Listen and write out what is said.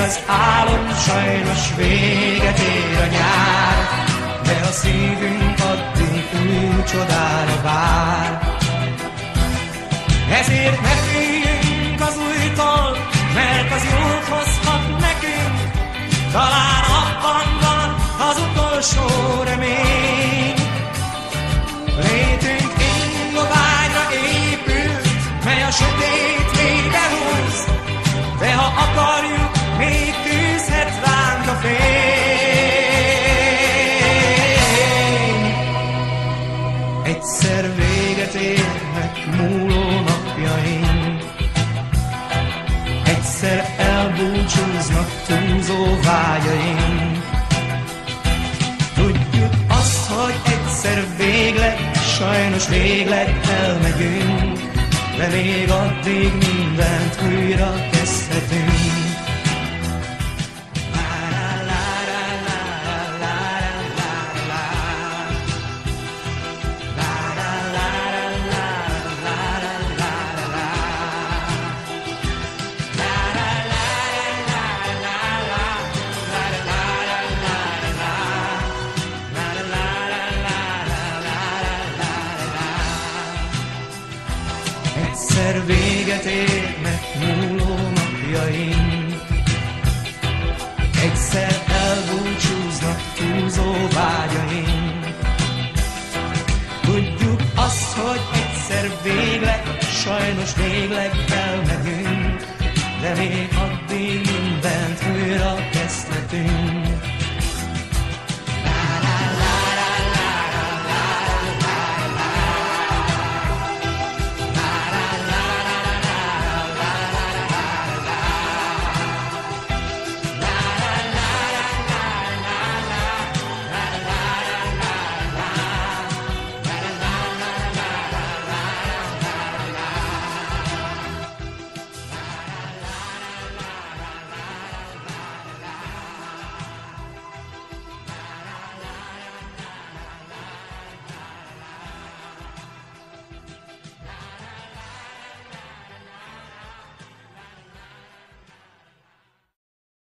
az álom, sajnos véget ér a nyár, de a szívünk addig új csodára vár. Ezért ne féljünk az újtól, mert az jót hozhat nekünk, talán abban van az utolsó remény. Létünk ingovágyra épült, mely a sötét mélybe húz, de ha akarjuk, még tűzhet ránk a fény. Egyszer véget érnek múló napjaink, egyszer elbúcsúznak túlzó vágyaink. Tudjuk azt, hogy egyszer végleg, sajnos végleg elmegyünk, de még addig mindent újra kezdhetünk. Egyszer véget érnek múló napjaink, egyszer elbúcsúznak túlzó vágyaink. Tudjuk azt, hogy egyszer végleg, sajnos végleg elmegyünk, de még addig mindent újra kezdhetünk.